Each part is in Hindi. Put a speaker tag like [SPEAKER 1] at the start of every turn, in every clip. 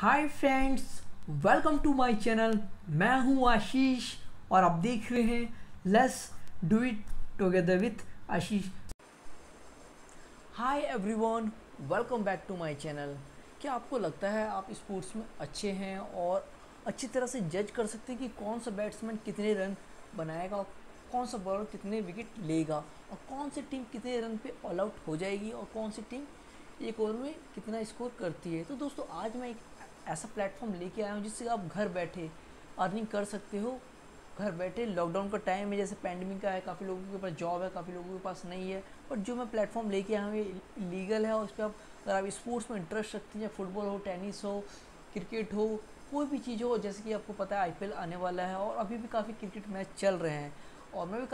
[SPEAKER 1] Hi friends, welcome to my channel. मैं हूं आशीष और आप देख रहे हैं let's do it together with Ashish. Hi everyone, welcome back to my channel. क्या आपको लगता है आप स्पोर्ट्स में अच्छे हैं और अच्छी तरह से जज कर सकते हैं कि कौन सा बैट्समैन कितने रन बनाएगा और कौन सा बॉलर कितने विकेट लेगा और कौन सी टीम कितने रन पे ऑल आउट हो जाएगी और कौन सी टीम एक ओवर में कितना स्कोर करती है? तो दोस्तों, आज मैं एक ऐसा प्लेटफॉर्म लेके आया हूँ जिससे आप घर बैठे अर्निंग कर सकते हो। घर बैठे लॉकडाउन का टाइम है, जैसे पैंडमिक का है, काफ़ी लोगों के पास जॉब है, काफ़ी लोगों के पास नहीं है, बट जो मैं प्लेटफॉर्म लेके आया हूँ ये लीगल है और उस पर आप अगर आप स्पोर्ट्स में इंटरेस्ट रखते हैं, फुटबॉल हो, टेनिस हो, क्रिकेट हो, कोई भी चीज़ हो, जैसे कि आपको पता है आईपीएल आने वाला है और अभी भी काफ़ी क्रिकेट मैच चल रहे हैं और मैं भी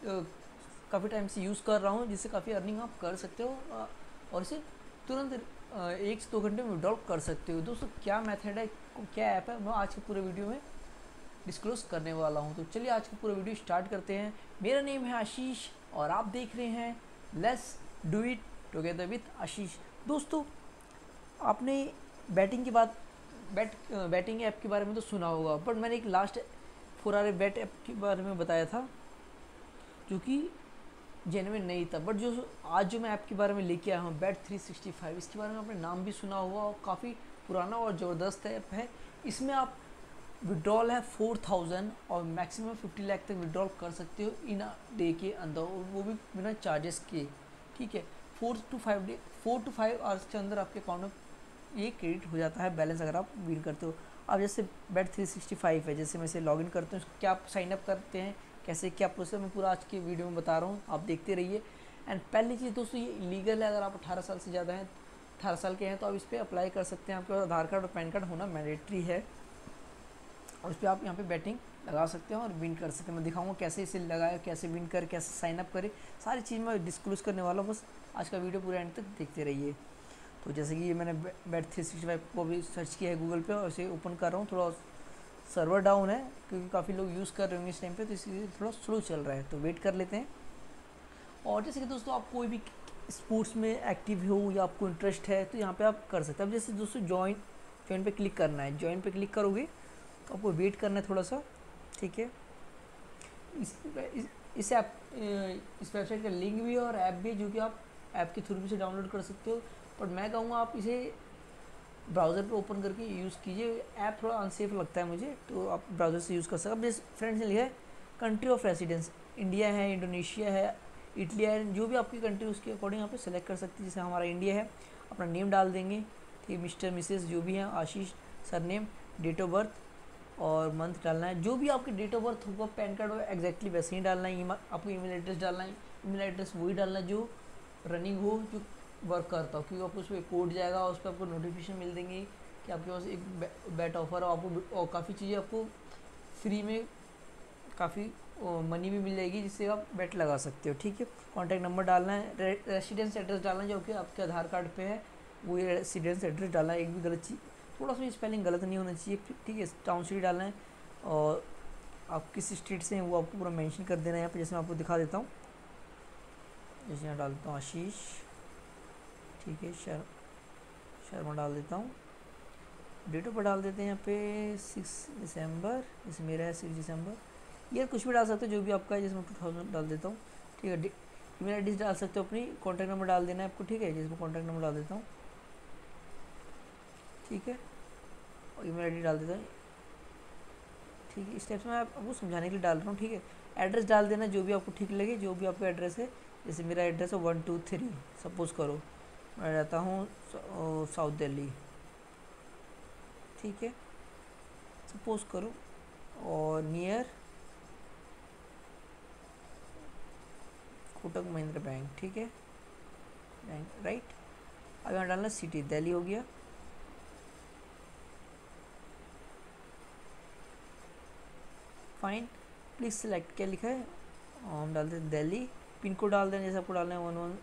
[SPEAKER 1] काफ़ी टाइम से यूज़ कर रहा हूँ, जिससे काफ़ी अर्निंग आप कर सकते हो और इसे तुरंत 1 से 2 घंटे में विड्रॉल कर सकते हो। दोस्तों, क्या मेथड है, क्या ऐप है, मैं आज के पूरे वीडियो में डिस्क्लोज करने वाला हूं। तो चलिए आज का पूरा वीडियो स्टार्ट करते हैं। मेरा नेम है आशीष और आप देख रहे हैं let's do it together with Ashish. दोस्तों, आपने बैटिंग की बात बैटिंग ऐप के बारे में तो सुना होगा, बट मैंने एक लास्ट 4 बैट ऐप के बारे में बताया था जो कि जेन्युइन नहीं था, बट जो आज जो मैं ऐप के बारे में लेके आया हूँ Bet365, इसके बारे में आपने नाम भी सुना हुआ और काफ़ी पुराना और ज़बरदस्त ऐप है। इसमें आप विड्रॉल है 4000 और मैक्सिमम 50 लाख तक विड्रॉल कर सकते हो इन अ डे के अंदर, और वो भी बिना चार्जेस के। ठीक है, 4 to 5 आवर्स के अंदर आपके अकाउंट में ये क्रेडिट हो जाता है बैलेंस, अगर आप विन करते हो। अब जैसे Bet365 है, जैसे मैं इसे लॉगिन करते हैं, क्या आप साइनअप करते हैं, कैसे क्या प्रोसेस, मैं पूरा आज के वीडियो में बता रहा हूँ, आप देखते रहिए। एंड पहली चीज़ दोस्तों, ये लीगल है। अगर आप 18 साल से ज़्यादा हैं, 18 साल के हैं, तो आप इस पर अप्लाई कर सकते हैं। आपके पास आधार कार्ड और पैन कार्ड होना मैंडेटरी है और उस पर आप यहाँ पे बैटिंग लगा सकते हैं और विन कर सकते हैं। मैं दिखाऊंगा कैसे इसे लगाए, कैसे विन कर, कैसे साइनअप करें, सारी चीज़ मैं डिस्क्लोज करने वाला हूँ। बस आज का वीडियो पूरे एंड तक देखते रहिए। तो जैसे कि ये मैंने Bet365 को भी सर्च किया है गूगल पे और इसे ओपन कर रहा हूँ। थोड़ा सर्वर डाउन है क्योंकि काफ़ी लोग यूज़ कर रहे होंगे इस टाइम पे, तो इसलिए थोड़ा स्लो चल रहा है, तो वेट कर लेते हैं। और जैसे कि दोस्तों, आप कोई भी स्पोर्ट्स में एक्टिव हो या आपको इंटरेस्ट है तो यहाँ पे आप कर सकते हैं। अब जैसे दोस्तों ज्वाइन पे क्लिक करना है, ज्वाइन पे क्लिक करोगे तो आपको वेट करना है थोड़ा सा। ठीक है, इस वेबसाइट का लिंक भी है और ऐप भी है, जो कि आप ऐप के थ्रू भी से डाउनलोड कर सकते हो, बट मैं कहूँगा आप इसे ब्राउज़र पे ओपन करके यूज़ कीजिए। ऐप थोड़ा अनसेफ लगता है मुझे, तो आप ब्राउज़र से यूज़ कर सकते हैं। अब जैसे फ्रेंड्स ने लिखा है कंट्री ऑफ रेसिडेंस, इंडिया है, इंडोनेशिया है, इटली है, जो भी आपकी कंट्री उसके अकॉर्डिंग यहाँ पे सेलेक्ट कर सकते हैं। जैसे हमारा इंडिया है, अपना नेम डाल देंगे, ठीक, मिस्टर मिसेस जो भी हैं, Ashish surname, date of birth और मंथ डालना है। जो भी आपकी डेट ऑफ बर्थ होगा, पैन कार्ड होगा, एग्जैक्टली वैसे ही डालना है। आपको ईमेल एड्रेस डालना है, ईमेल एड्रेस वही डालना है जो रनिंग हो, जो वर्क करता हो, क्योंकि आपको उस पर कोड जाएगा और उस पर आपको नोटिफिकेशन मिल देंगे कि आपके पास एक बैट ऑफर है, आपको और काफ़ी चीज़ें आपको फ्री में काफ़ी मनी भी मिल जाएगी, जिससे आप बैट लगा सकते हो। ठीक है, कॉन्टैक्ट नंबर डालना है, रेसिडेंस एड्रेस डालना है जो कि आपके आधार कार्ड पे है, वही रेसिडेंस एड्रेस डालना है। एक भी गलत चीज़, थोड़ा सा स्पेलिंग गलत नहीं होना चाहिए। ठीक है, टाउन सिटी डालना है और आप किस स्टेट से हैं वो आपको पूरा मेंशन कर देना है यहाँ पे। जैसे मैं आपको दिखा देता हूँ, जैसे यहाँ डालता हूँ आशीष, ठीक है, शर्मा डाल देता हूँ, डेट ऑफ बर्थ डाल देते हैं यहाँ पे 6 दिसंबर, जैसे मेरा है 6 दिसंबर। ये कुछ भी डाल सकते हो जो भी आपका है, जैसे मैं 2000 डाल देता हूँ। ठीक है, ईमेल एड्रेस डाल सकते हो, अपनी कॉन्टैक्ट नंबर डाल देना है आपको। ठीक है, जैसे मैं कॉन्टैक्ट नंबर डाल देता हूँ, ठीक है, और ईमेल आईडी डाल देता हूँ। ठीक है, इस टाइप से मैं आपको समझाने के लिए डाल रहा हूँ। ठीक है, एड्रेस डाल देना जो भी आपको ठीक लगे, जो भी आपका एड्रेस है। जैसे मेरा एड्रेस है 123, सपोज़ करो मैं रहता हूँ साउथ दिल्ली, ठीक है, सपोज़ करो, और नियर कोटक महिंद्रा बैंक, ठीक है, बैंक, राइट। अब यहाँ डालना सिटी, दिल्ली हो गया। फाइन, प्लीज़ सेलेक्ट, क्या लिखा है, हम डालते हैं दिल्ली। पिन कोड डाल दें, जैसे आपको डालना है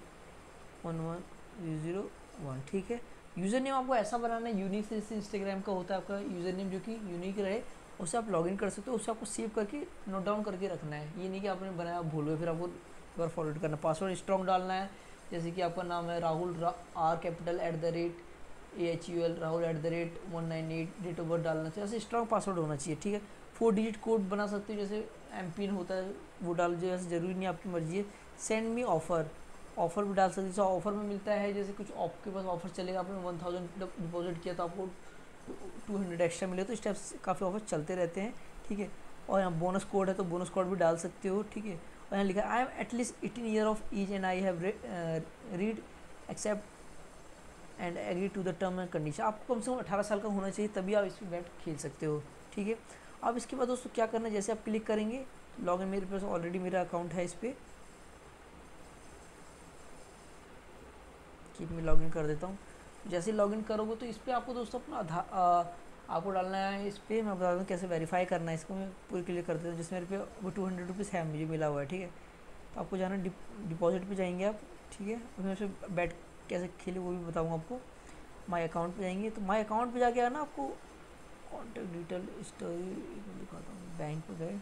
[SPEAKER 1] 111001। ठीक है, यूज़र नेम आपको ऐसा बनाना है यूनिक, जैसे इंस्टाग्राम का होता है आपका यूज़र नेम, जो कि यूनिक रहे, उससे आप लॉगिन कर सकते हो। उससे आपको सेव करके नोट डाउन करके रखना है, ये नहीं कि आपने बनाया भूल गए फिर आपको एक बार फॉरवर्ड करना। पासवर्ड स्ट्रॉन्ग डालना है, जैसे कि आपका नाम है Rahul R capital @ AHUL rahul@198 date of birth डालना चाहिए, ऐसे स्ट्रॉन्ग पासवर्ड होना चाहिए, ठीक है। 4 डिजिट कोड बना सकते हो, जैसे एम पिन होता है वो डाल दीजिए, ऐसे ज़रूरी नहीं, आपकी मर्जी है। सेंड मी ऑफ़र, ऑफ़र भी डाल सकते हो, जैसे ऑफ़र में मिलता है, जैसे कुछ आपके पास ऑफर चलेगा, आपने 1000 डिपॉजिट किया तो आपको 200 एक्स्ट्रा मिले, तो इस टाइप से काफ़ी ऑफर चलते रहते हैं, ठीक है। और यहाँ बोनस कोड है तो बोनस कोड भी डाल सकते हो, ठीक है। और यहाँ लिखा है I am at least 18 year of age and I have read accept and agree to the term and condition. आपको कम से कम 18 साल का होना चाहिए, तभी आप इस पर बैट खेल सकते हो, ठीक है। अब इसके बाद दोस्तों क्या करना है, जैसे आप क्लिक करेंगे लॉगिन, मेरे पास ऑलरेडी मेरा अकाउंट है इस पर, कि मैं लॉगिन कर देता हूँ। जैसे लॉगिन करोगे तो इस पर आपको दोस्तों अपना आपको डालना है, इस पर मैं बता दूँ कैसे वेरीफाई करना है, इसको मैं पूरी क्लियर कर देता हूँ। जिसमें मेरे पे वो 200 रुपीज़ है, मुझे मिला हुआ है, ठीक है। तो आपको जाना डिपॉजिट पे जाएंगे आप, ठीक है। उसमें से बैट कैसे खेले वो भी बताऊँगा आपको। माई अकाउंट पे जाएंगे, तो माई अकाउंट पे जाके ना आपको कॉन्टैक्ट डिटेल स्टोरी दिखाता हूँ। बैंक पे गए,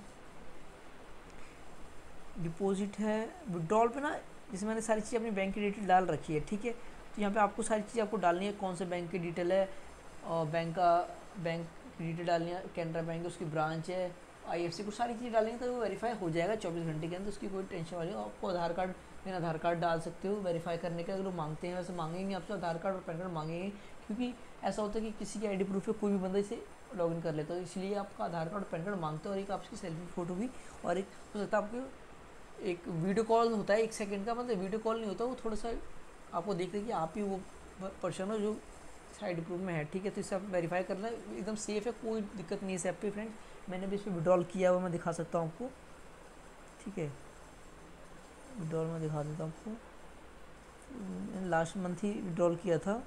[SPEAKER 1] डिपॉजिट है, विड्रॉल पे ना, जैसे मैंने सारी चीज़ अपनी बैंक की डिटेल डाल रखी है, ठीक है। तो यहाँ पे आपको सारी चीज़ आपको डालनी है, कौन से बैंक की डिटेल है, और बैंक की डिटेल डालनी है, कैनरा बैंक है, उसकी ब्रांच है, IFC, कुछ सारी चीज़ डालेंगे तो वो वेरीफाई हो जाएगा 24 घंटे के अंदर, उसकी कोई टेंशन वाली। आपको आधार कार्ड, मेरा आधार कार्ड डाल सकते हो वेरीफाई करने के, अगर वो मांगते हैं, वैसे मांगेंगे आपसे आधार कार्ड और पैन कार्ड मांगेंगे, क्योंकि ऐसा होता है कि किसी की ID प्रूफ है, कोई भी बंदा इसे लॉगिन कर लेता है, तो इसलिए आपका आधार कार्ड और पैन कार्ड मांगते हैं, और एक आपकी सेल्फी फ़ोटो भी, और एक हो सकता है आपको एक वीडियो कॉल होता है 1 सेकंड का, मतलब वीडियो कॉल नहीं होता, वो थोड़ा सा आपको देखते कि आप ही वो पर्सन हो जो साइड प्रूफ में है, ठीक है। तो इससे आप वेरीफाई करना एकदम सेफ़ है, कोई दिक्कत नहीं है इस ऐप पे फ्रेंड्स। मैंने भी इस पर विड्रॉल किया हुआ, मैं दिखा सकता हूँ आपको, ठीक है। विड्रॉल में दिखा देता हूँ आपको, मैंने लास्ट मंथ ही विड्रॉल किया था,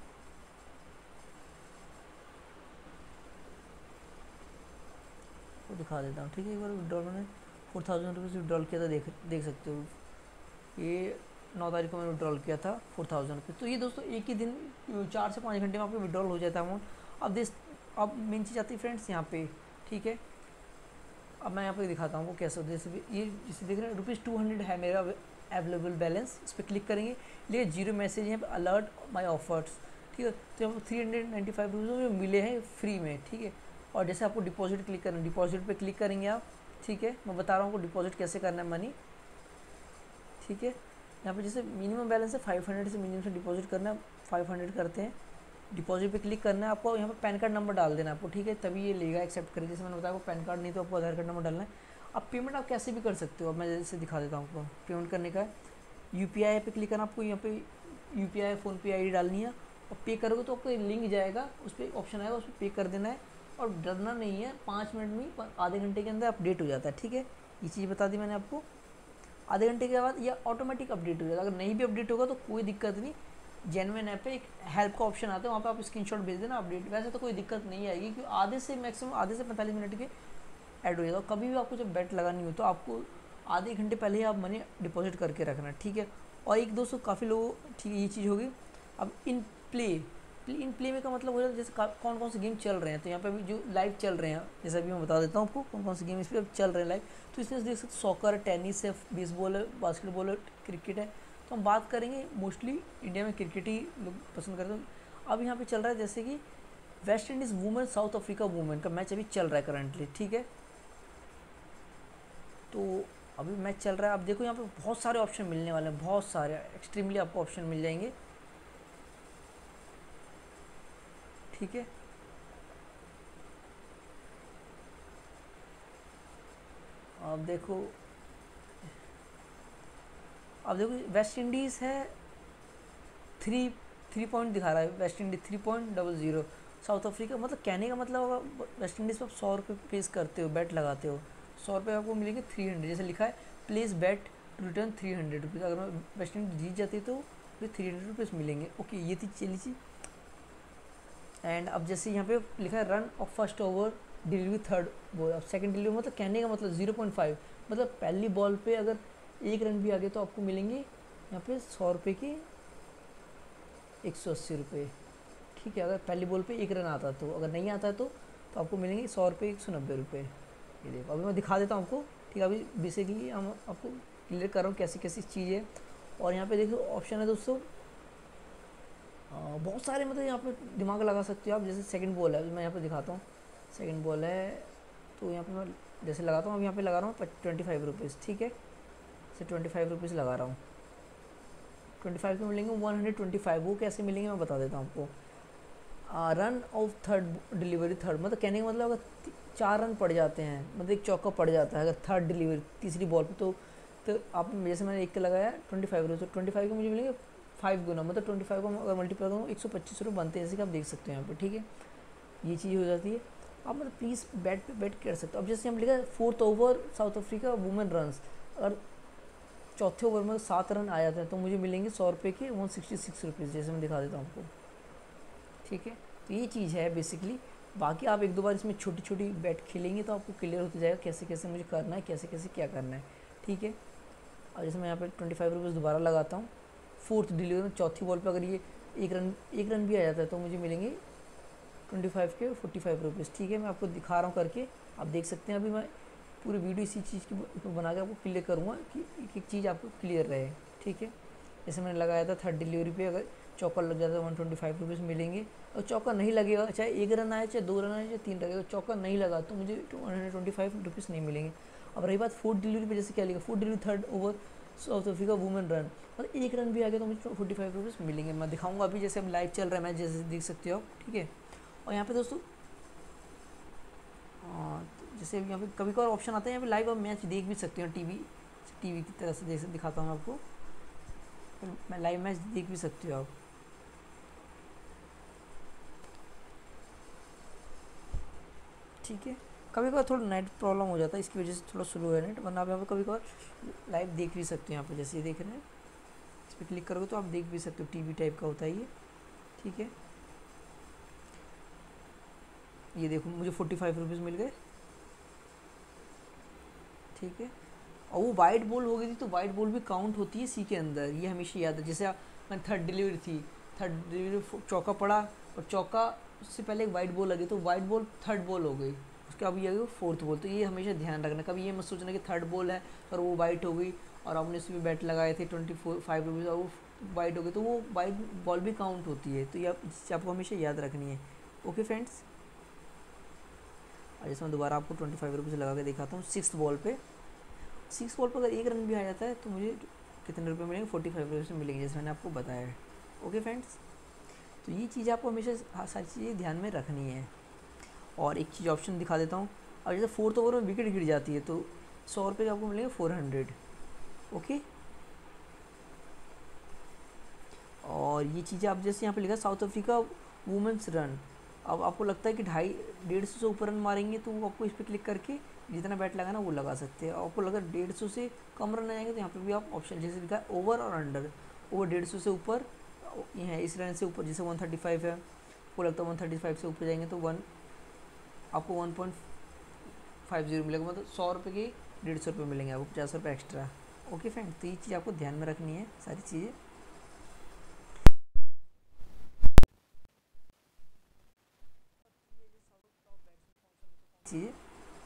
[SPEAKER 1] वो दिखा देता हूँ, ठीक है। एक बार विड्रॉल मैंने 4000 रुपीज़ विड्रॉल किया था, देख सकते हो, ये 9 तारीख को मैंने विड्रॉल किया था 4000 रुपये। तो ये दोस्तों एक ही दिन 4 से 5 घंटे में आपको विड्रॉल हो जाता है अमाउंट। अब मेन चीज़ आती है फ्रेंड्स यहाँ पे, ठीक है। अब मैं यहाँ पे दिखाता हूँ वो कैसे होता है। जैसे ये जिसे देख रहे हैं ₹200 है मेरा अवेलेबल बैलेंस, इस पर क्लिक करेंगे, लिए 0 मैसेज है, अलर्ट माई ऑफर्स, ठीक है। तो यहाँ पर 395 रुपीज़ मिले हैं फ्री में, ठीक है। और जैसे आपको डिपॉजिट क्लिक करना है, डिपॉजिट पे क्लिक करेंगे आप, ठीक है। मैं बता रहा हूँ आपको डिपॉजिट कैसे करना है मनी, ठीक है। यहाँ पे जैसे मिनिमम बैलेंस है 500 से मिनिमम से डिपॉजिट करना है, 500 करते हैं, डिपॉजिट पे क्लिक करना है। आपको यहाँ पे पैन कार्ड नंबर डाल देना है आपको, ठीक है, तभी ये लेगा एक्सेप्ट करेगा। जैसे मैंने बताया आपको पैन कार्ड नहीं तो आपको आधार कार्ड नंबर डालना है। अब पेमेंट आप कैसे भी कर सकते हो, अब मैं जैसे दिखा देता हूँ आपको पेमेंट करने का। UPI पे क्लिक करना, आपको यहाँ पे UPI फ़ोनपे ID डालनी है, और पे करोगे तो आपको लिंक जाएगा, उस पर ऑप्शन आएगा, उस पर पे कर देना है। और डरना नहीं है, 5 मिनट में, आधे घंटे के अंदर अपडेट हो जाता है, ठीक है। ये चीज़ बता दी मैंने आपको। आधे घंटे के बाद यह ऑटोमेटिक अपडेट हो जाएगा, अगर नहीं भी अपडेट होगा तो कोई दिक्कत नहीं। जेन्युइन ऐप पे एक हेल्प का ऑप्शन आता है, वहाँ पे आप स्क्रीनशॉट भेज देना अपडेट, वैसे तो कोई दिक्कत नहीं आएगी, क्योंकि आधे से 45 मिनट के ऐड हो जाएगा। कभी भी आपको जब बेट लगानी हो तो आपको आधे घंटे पहले ही आप मनी डिपॉजिट करके रखना, ठीक है। और एक दोस्तों काफ़ी लोग, ठीक है, ये चीज़ होगी। अब इन प्ले में का मतलब हो जाता है जैसे कौन कौन से गेम चल रहे हैं, तो यहाँ पे अभी जो लाइव चल रहे हैं, जैसे अभी मैं बता देता हूँ आपको कौन कौन से गेम इस पर अब चल रहे हैं लाइव। तो इसमें देख सकते सॉकर, टेनिस है, बेसबॉल है, बास्केटबॉल है, क्रिकेट है। तो हम बात करेंगे मोस्टली इंडिया में क्रिकेट ही लोग पसंद करते हैं। अब यहाँ पे चल रहा है जैसे कि West Indies women South Africa women का मैच अभी चल रहा है करंटली, ठीक है। तो अभी मैच चल रहा है, आप देखो यहाँ पे बहुत सारे ऑप्शन मिलने वाले हैं, बहुत सारे एक्सट्रीमली आपको ऑप्शन मिल जाएंगे, ठीक है। अब देखो वेस्ट इंडीज़ है 3 पॉइंट दिखा रहा है, वेस्ट इंडीज 3.00। साउथ अफ्रीका, मतलब कहने का मतलब होगा वेस्ट इंडीज़ पर आप 100 रुपये पेस करते हो, बैट लगाते हो, 100 रुपये आपको मिलेंगे 300, जैसे लिखा है place bet to return 300 rupees. अगर वेस्ट इंडीज जीत जाती है तो फिर 300 रुपीज़ मिलेंगे, ओके। ये थी चली चीज़। एंड अब जैसे यहाँ पे लिखा है run of first over delivery third ball, अब सेकंड डिलीवरी, मतलब कहने का मतलब 0.5, मतलब पहली बॉल पे अगर 1 रन भी आ गए तो आपको मिलेंगे यहाँ पे 100 रुपये की 180 रुपये, ठीक है। अगर पहली बॉल पे 1 रन आता है तो, अगर नहीं आता है तो आपको मिलेंगे 100 रुपये 190 रुपये। ये देखो अभी मैं दिखा देता हूँ आपको, ठीक है। अभी बेसिकली हम आपको क्लियर कर रहा हूँ कैसी कैसी चीज़ है। और यहाँ पे देखो ऑप्शन है दोस्तों बहुत सारे मतलब यहाँ पे दिमाग लगा सकते हो आप। जैसे सेकंड बॉल है, मैं यहाँ पे दिखाता हूँ। सेकंड बॉल है तो यहाँ पे मैं जैसे लगाता हूँ, अब यहाँ पे लगा रहा हूँ 25 रुपीज़, ठीक है। जैसे 25 रुपीज़ लगा रहा हूँ, 25 के मिलेंगे 125। वो कैसे मिलेंगे मैं बता देता हूँ आपको। Run of third delivery, third मतलब कहने का मतलब अगर 4 रन पड़ जाते हैं, मतलब एक चौका पड़ जाता है अगर थर्ड डिलीवरी तीसरी बॉल पे, तो आप जैसे मैंने एक का लगाया 25 रुपये, तो 25 के मुझे मिलेंगे 5 गुना, मतलब 25 को अगर मल्टीप्लाई करूँ 125 रुपये बनते हैं, जैसे कि आप देख सकते हैं यहाँ पे, ठीक है। ये चीज़ हो जाती है। आप मतलब प्लीज़ बैट पे बैट कर सकते हो। अब जैसे हम लिखा है 4th over South Africa women runs, अगर चौथे ओवर में 7 रन आ जाते हैं तो मुझे मिलेंगे 100 रुपये के 166 रुपीज़, जैसे मैं दिखा देता हूँ आपको, ठीक है। तो ये चीज़ है बेसिकली। बाकी आप एक दो बार इसमें छोटी छोटी बैट खेलेंगे तो आपको क्लियर होता जाएगा कैसे कैसे मुझे करना है, कैसे कैसे क्या करना है, ठीक है। और जैसे मैं यहाँ पे 25 रुपीज़ दोबारा लगाता हूँ, फोर्थ डिलीवरी में चौथी बॉल पे अगर ये एक रन भी आ जाता है तो मुझे मिलेंगे 25 के 45 रुपीज़, ठीक है। मैं आपको दिखा रहा हूँ करके, आप देख सकते हैं। अभी मैं पूरी वीडियो इसी चीज़ की बना के आपको क्लियर करूँगा कि एक एक चीज़ आपको क्लियर रहे, ठीक है। जैसे मैंने लगाया था थर्ड डिलीवरी पे अगर चौका लग जाता है 125 रुपीज़ मिलेंगे। और चौका नहीं लगेगा, चाहे एक रन आए, चाहे 2 रन आए, चाहे 3 लगेगा, चौका नहीं लगा तो मुझे 125 नहीं मिलेंगे। अब रही बात फोर्थ डिलीवरी पे, जैसे क्या लिखा, fourth delivery third over South Africa women run, मतलब एक रन भी आ गया तो मुझे 45 रुपीज़ मिलेंगे। मैं दिखाऊंगा अभी, जैसे अब लाइव चल रहा है मैच, जैसे देख सकते हो आप, ठीक है। और यहाँ पे दोस्तों तो जैसे यहाँ पे कभी कभार ऑप्शन आता है यहाँ पे लाइव आप मैच देख भी सकते हो, टीवी की तरह से जैसे दिखाता हूँ आपको, मैं लाइव मैच देख भी सकते हो आप, ठीक है। कभी कभार थोड़ा नेट प्रॉब्लम हो जाता है, इसकी वजह से थोड़ा स्लो है नेट, वरना आप यहाँ पे कभी कभार लाइव देख भी सकते हो। यहाँ पे जैसे ये देख रहे हैं, इस पर क्लिक करोगे तो आप देख भी सकते हो, टीवी टाइप का होता है ये, ठीक है। ये देखो मुझे 45 रुपीज़ मिल गए, ठीक है। और वो वाइट बॉल हो गई थी तो वाइट बॉल भी काउंट होती है सी के अंदर, ये हमेशा याद है। जैसे मैं थर्ड डिलीवरी थी, थर्ड डिलीवरी चौका पड़ा, और चौका उससे पहले एक वाइट बॉल लगी तो वाइट बॉल थर्ड बॉल हो गई, उसके अब ये आ गई फोर्थ बॉल। तो ये हमेशा ध्यान रखना, कभी ये मत सोचना कि थर्ड बॉल है और वो वाइट हो गई और आपने उसमें भी बैट लगाए थे 25 रुपीज़ और वो वाइट हो गई, तो वो वाइट बॉल भी काउंट होती है। तो ये आपको हमेशा याद रखनी है, ओके फ्रेंड्स। और जैसे मैं दोबारा आपको 25 रुपीज़ लगा के दिखाता हूँ। सिक्स बॉल पे अगर एक रन भी आ जाता है तो मुझे कितने रुपए मिलेंगे, 45 रुपीज़ मिलेंगे, जैसे मैंने आपको बताया है, ओके फ्रेंड्स। तो ये चीज़ आपको हमेशा सारी चीज़ें ध्यान में रखनी है। और एक चीज़ ऑप्शन दिखा देता हूँ, और जैसे फोर्थ ओवर में विकेट गिर जाती है तो 100 रुपये का आपको मिलेंगे 400, ओके। और ये चीज़ें आप जैसे यहाँ पे लिखा साउथ अफ्रीका वुमेंस रन, अब आपको लगता है कि 150 से ऊपर रन मारेंगे तो वो आपको इस पर क्लिक करके जितना बैट लगाना वो लगा सकते हैं। आपको लगा 150 से कम रन आएंगे तो यहाँ पे भी आप ऑप्शन जैसे लिखा है ओवर और अंडर, ओवर 150 से ऊपर, ये है इस रन से ऊपर, जैसे 135 है, आपको लगता है 135 से ऊपर जाएंगे तो आपको 1.50 मिलेगा, मतलब 100 रुपये के 150 रुपये मिलेंगे आपको, 50 रुपये एक्स्ट्रा, ओके फ्रेंड। तो ये चीज़ आपको ध्यान में रखनी है सारी चीज़ें। चीज़ें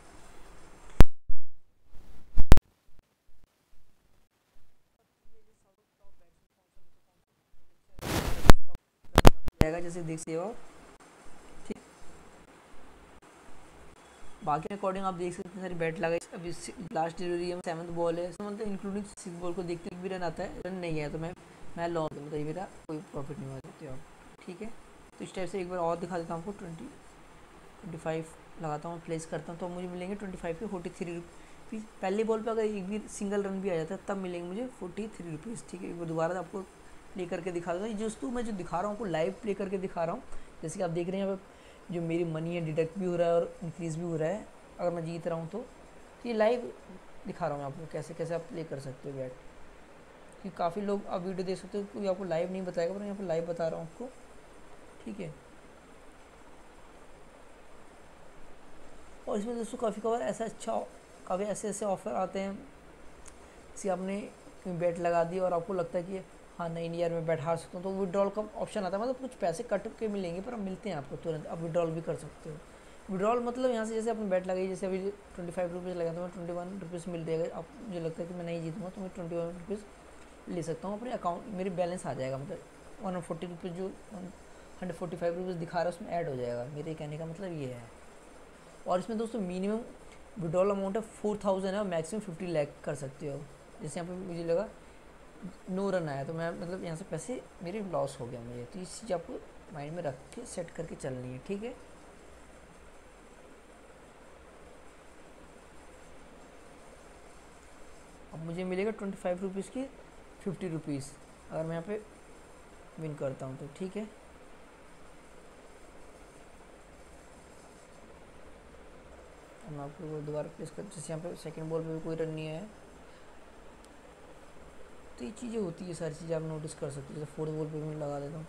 [SPEAKER 1] जाएगा, जैसे देख सकते हो, ठीक। बाकी अकॉर्डिंग आप देख सकते हैं सारी बैट लगाई। अभी लास्ट डिलीवरी है, 7th बॉल है, मतलब इंक्लूडिंग 6th बॉल को देखते भी रन आता है, रन नहीं है तो मैं लॉस, मतलब ये मेरा कोई प्रॉफिट नहीं हुआ सकते आप, ठीक है। तो इस टाइप से एक बार और दिखा देता हूँ आपको। 25 लगाता हूँ, प्लेस करता हूँ तो मुझे मिलेंगे 25 के 43 रुपीज़। पहली बॉल पे अगर एक भी सिंगल रन भी आ जाता है तब मिलेंगे मुझे 43 रुपीज़, ठीक है। एक बार दोबारा आपको प्ले करके दिखा देता हूँ। दोस्तों मैं जो दिखा रहा हूँ आपको लाइव प्ले करके दिखा रहा हूँ, जैसे कि आप देख रहे हैं यहाँ पे जो मेरी मनी है डिडक्ट भी हो रहा है और इंक्रीज़ भी हो रहा है अगर मैं जीत रहा हूँ तो। ये लाइव दिखा रहा हूँ आपको कैसे कैसे आप प्ले कर सकते हो बैट, कि काफ़ी लोग आप वीडियो देख सकते हो, कोई आपको लाइव नहीं बताएगा पर यहाँ पर लाइव बता रहा हूँ आपको, ठीक है। और इसमें दोस्तों काफ़ी ऐसे ऐसे ऑफ़र आते हैं, जैसे आपने बैट लगा दी और आपको लगता है कि हाँ नहीं यार मैं बैट हार सकता हूँ, तो विड्रॉल का ऑप्शन आता है, मतलब कुछ पैसे कट के मिलेंगे पर अब मिलते हैं आपको तुरंत, आप विड्रॉल भी कर सकते हो। विड्रॉल मतलब यहाँ से जैसे आपने बैट लगाई, जैसे अभी 25 रुपीज़ लगा तो मैं 21 रुपीज़ मिल जाएगा। आप मुझे लगता है कि मैं नहीं जीतूँगा तो मैं 21 रुपीज़ ले सकता हूँ अपने अकाउंट, मेरे बैलेंस आ जाएगा, मतलब ₹140 जो ₹145 दिखा रहा है उसमें ऐड हो जाएगा। मेरे कहने का मतलब ये है। और इसमें दोस्तों मिनिमम विड्रॉल अमाउंट है 4000 है और मैक्सिमम 50 लाख कर सकते हो। जैसे यहाँ पे मुझे लगा नो रन आया तो मैं मतलब यहाँ से पैसे मेरे लॉस हो गया मुझे, तो इस चीज़ आपको माइंड में रख के सेट करके चलनी है, ठीक है। अब मुझे मिलेगा ₹25 की ₹50 अगर मैं यहाँ पे विन करता हूँ तो, ठीक है। अब मैं आपको वो दोबारा प्लेस कर, जैसे यहाँ पे सेकंड बॉल पे भी कोई रन नहीं आया, तो ये चीज़ें होती है, सारी चीज़ें आप नोटिस कर सकते हो। जैसे फोर्थ बॉल पे भी मैं लगा देता हूँ।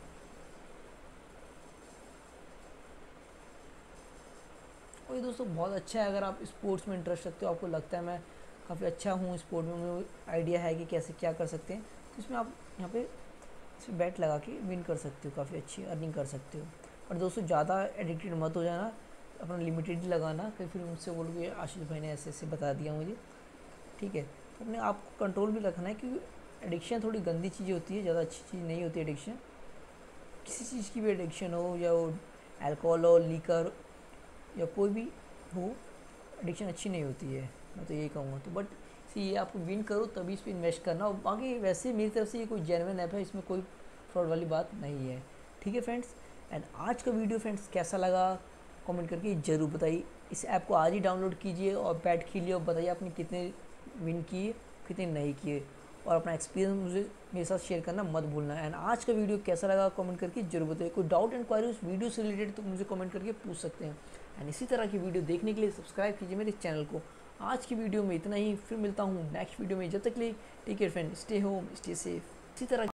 [SPEAKER 1] और ये दोस्तों बहुत अच्छा है, अगर आप स्पोर्ट्स में इंटरेस्ट रखते हो, आपको लगता है मैं काफ़ी अच्छा हूँ स्पोर्ट में, मुझे आइडिया है कि कैसे क्या कर सकते हैं, तो इसमें आप यहाँ पे इसमें बैट लगा के विन कर सकते हो, काफ़ी अच्छी अर्निंग कर सकते हो। और दोस्तों ज़्यादा एडिक्टेड मत हो जाना, अपना लिमिटेड लगाना, कि फिर मुझसे बोलोगे आशीष भाई ने ऐसे ऐसे बता दिया मुझे, ठीक है। तो अपने आप को कंट्रोल भी रखना है, क्योंकि एडिक्शन थोड़ी गंदी चीज़ होती है, ज़्यादा अच्छी चीज़ नहीं होती एडिक्शन। किसी चीज़ की भी एडिक्शन हो, या वो अल्कोहल हो, लीकर या कोई भी हो, एडिक्शन अच्छी नहीं होती है, मैं तो यही कहूँगा। तो बट ये आपको विन करो तभी इस पर इन्वेस्ट करना, और बाकी वैसे मेरी तरफ से ये कोई जेन्युइन ऐप है, इसमें कोई फ्रॉड वाली बात नहीं है, ठीक है फ्रेंड्स। एंड आज का वीडियो फ्रेंड्स कैसा लगा कमेंट करके ज़रूर बताइए। इस ऐप को आज ही डाउनलोड कीजिए और बैट खेलिए और बताइए आपने कितने विन किए, कितने नहीं किए, और अपना एक्सपीरियंस मुझे मेरे साथ शेयर करना मत भूलना। एंड आज का वीडियो कैसा लगा कमेंट करके जरूर बताइए। कोई डाउट इंक्वायरी उस वीडियो से रिलेटेड तो मुझे कमेंट करके पूछ सकते हैं। एंड इसी तरह की वीडियो देखने के लिए सब्सक्राइब कीजिए मेरे चैनल को। आज की वीडियो में इतना ही, फिर मिलता हूँ नेक्स्ट वीडियो में। जब तक के लिए take care friend, stay home, stay safe. इसी तरह